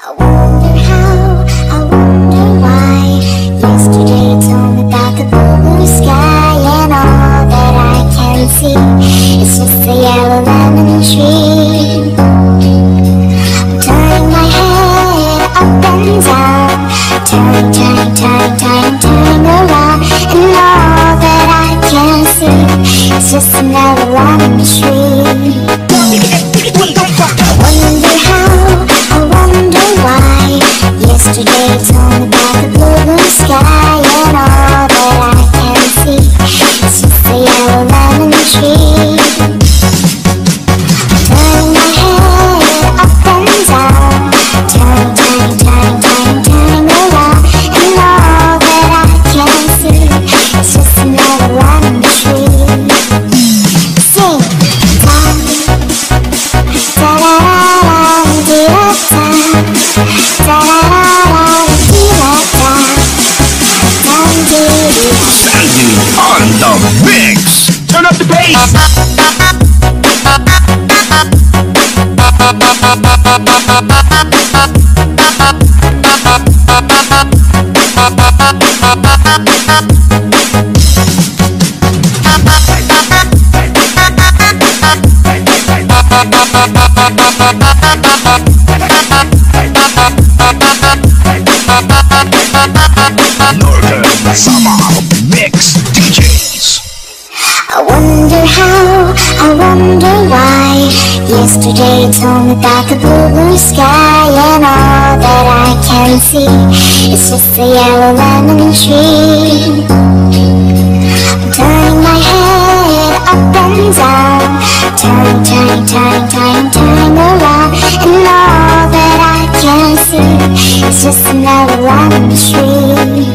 I wonder how, I wonder why. Yesterday told me about the blue sky, and all that I can see is just a yellow lemon tree. I'm turning my head up and down, turning, turning, turning, turning, turning around, and all that I can see is just another lemon tree. I wonder how, I wonder why. Yesterday told me about the blue sky, and all that I can see is just a yellow lemon tree. Turning my head up and down, turning, turning, turning, turning, turning around, and all that I can see is just another lemon tree. Sing, Sandy on the mix. Turn up the bass. Northern Summer Mix DJs. I wonder how, I wonder why. Yesterday told me about the blue sky, and all that I can see is just a yellow lemon tree. I'm turning my head up and down, turning, turning, turning, turning, turning around, and all that I can see is just another lemon tree.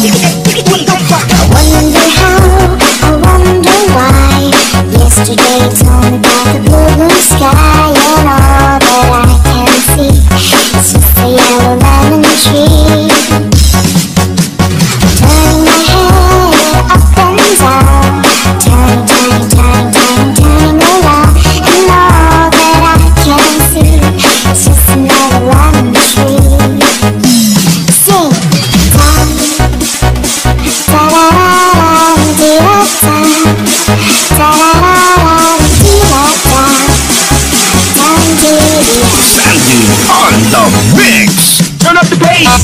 I wonder how, I wonder why. Yesterday told me about the blue sky, and all that I can see is just a yellow lemon tree. Turning my head up and down, turning, turning, turning, turning, turning around, and all that I can see is just another lemon tree. Sing, Sandy on the mix. Turn up the bass.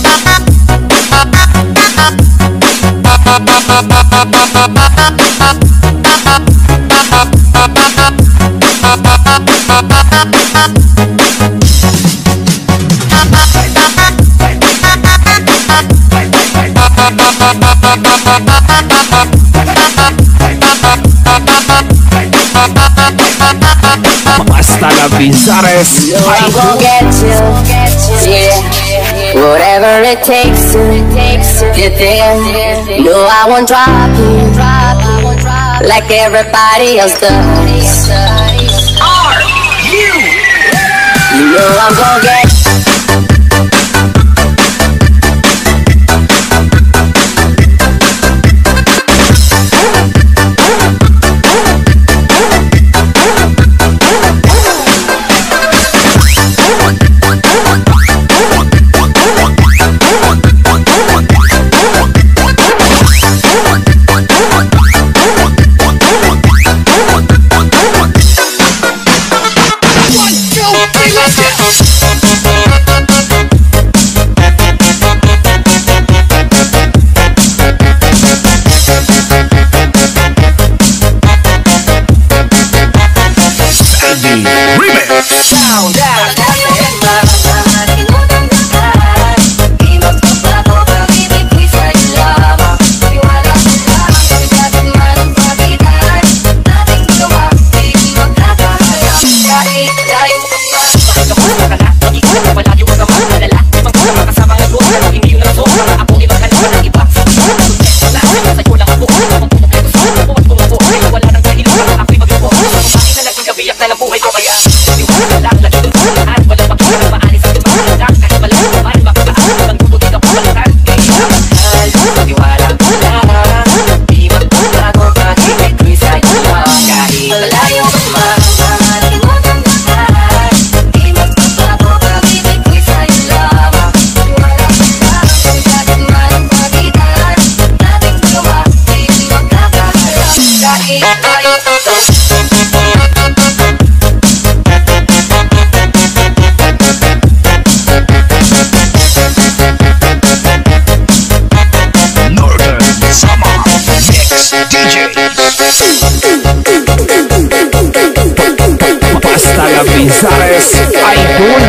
Hasta la Bizares. I'm gonna get you, yeah. Whatever it takes to get there. No, I won't drop you like everybody else does. Are you? You know I'm gonna get Let's go. Bizares Idol.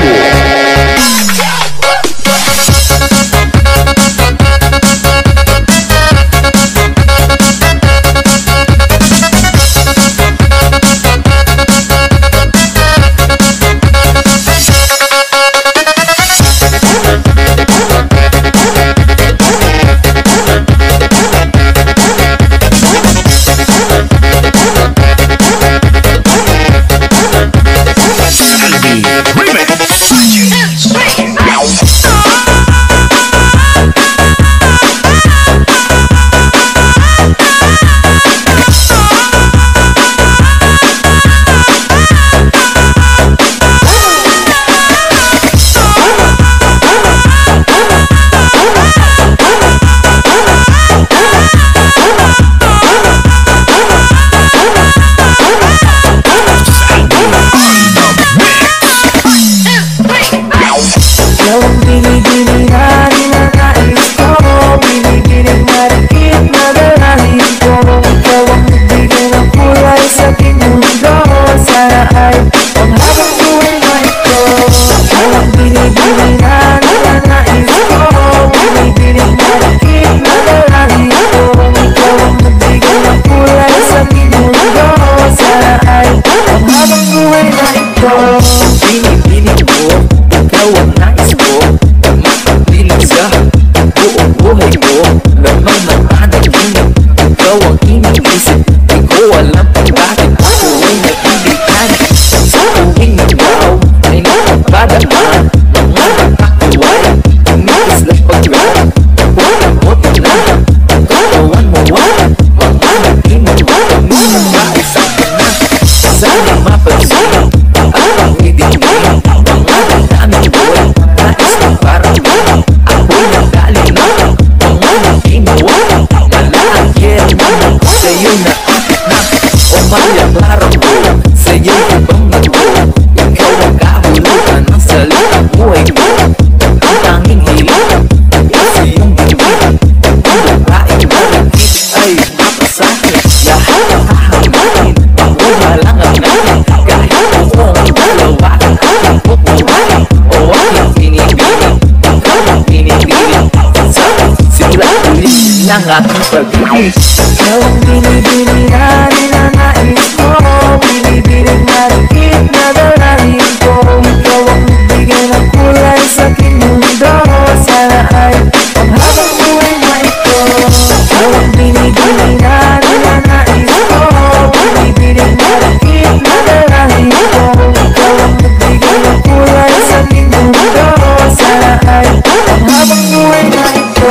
Ang aking pag-ibig, ikaw ang binibili na ninanais ko, binibiling marikit na dalahin ko. Ikaw ang nagbigay ng kulay sa aking mundo, sana ay ang habang buhay na ito. Ikaw ang binibili na ninanais ko, binibiling marikit na dalahin ko. Ikaw ang nagbigay ng kulay sa aking mundo, sana ay ang habang buhay na ito.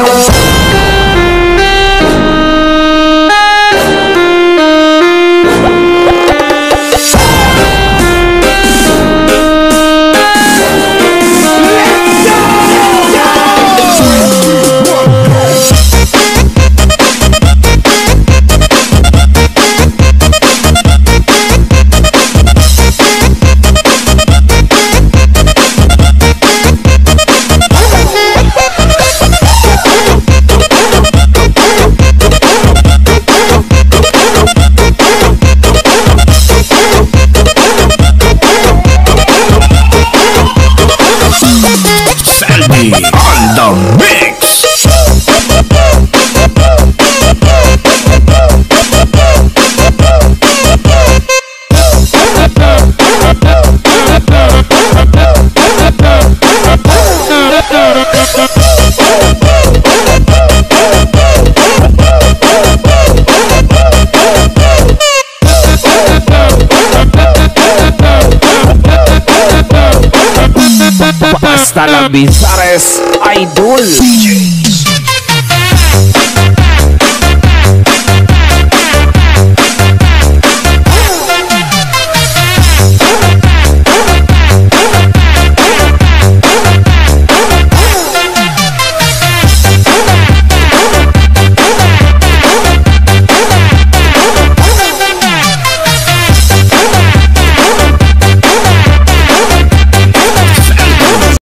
On the mix. Basta lang Bizares Idol.